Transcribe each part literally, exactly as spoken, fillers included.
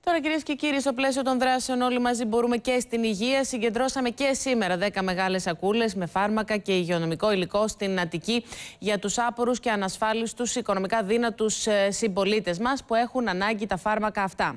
Τώρα, κυρίες και κύριοι, στο πλαίσιο των δράσεων Όλοι Μαζί Μπορούμε και στην υγεία, συγκεντρώσαμε και σήμερα δέκα μεγάλες σακούλες με φάρμακα και υγειονομικό υλικό στην Αττική για τους άπορους και ανασφάλιστους οικονομικά δύνατους συμπολίτες μας που έχουν ανάγκη τα φάρμακα αυτά.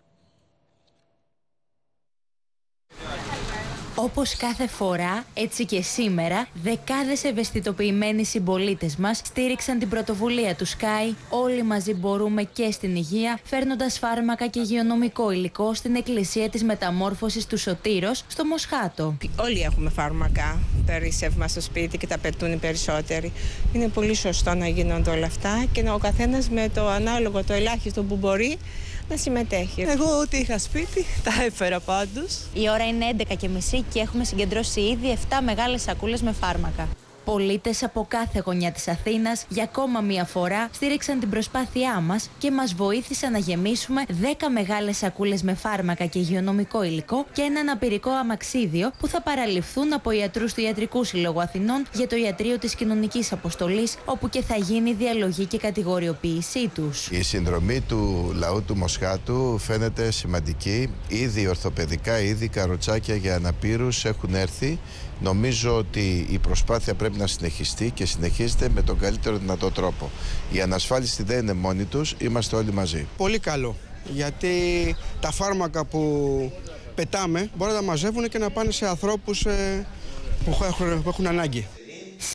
Όπως κάθε φορά, έτσι και σήμερα, δεκάδες ευαισθητοποιημένοι συμπολίτες μας στήριξαν την πρωτοβουλία του Sky «Όλοι μαζί μπορούμε και στην υγεία», φέρνοντας φάρμακα και υγειονομικό υλικό στην Εκκλησία της Μεταμόρφωσης του Σωτήρος στο Μοσχάτο. Όλοι έχουμε φάρμακα, περισσεύμα στο σπίτι και τα πετούν οι περισσότεροι. Είναι πολύ σωστό να γίνονται όλα αυτά και ο καθένας με το ανάλογο, το ελάχιστο που μπορεί, να συμμετέχει. Εγώ ό,τι είχα σπίτι τα έφερα πάντως. Η ώρα είναι έντεκα και μισή και έχουμε συγκεντρώσει ήδη επτά μεγάλες σακούλες με φάρμακα. Πολίτες από κάθε γωνιά της Αθήνας για ακόμα μία φορά στήριξαν την προσπάθειά μας και μας βοήθησαν να γεμίσουμε δέκα μεγάλες σακούλες με φάρμακα και υγειονομικό υλικό και ένα αναπηρικό αμαξίδιο που θα παραληφθούν από ιατρούς του Ιατρικού Συλλόγου Αθηνών για το Ιατρείο της Κοινωνικής Αποστολής, όπου και θα γίνει διαλογή και κατηγοριοποίησή τους. Η συνδρομή του λαού του Μοσχάτου φαίνεται σημαντική. Ήδη ορθοπαιδικά, ήδη καροτσάκια για αναπήρους έχουν έρθει. Νομίζω ότι η προσπάθεια πρέπει να συνεχιστεί και συνεχίζεται με τον καλύτερο δυνατό τρόπο. Οι ανασφάλιστοι δεν είναι μόνοι τους, είμαστε όλοι μαζί. Πολύ καλό, γιατί τα φάρμακα που πετάμε μπορεί να τα μαζεύουν και να πάνε σε ανθρώπους που έχουν, που έχουν ανάγκη.